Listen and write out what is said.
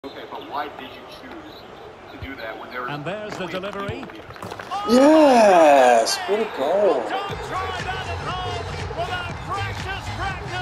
Okay, but why did you choose to do that when there was... And there's the delivery. Yes! What a goal! Don't try that at home without practice, practice.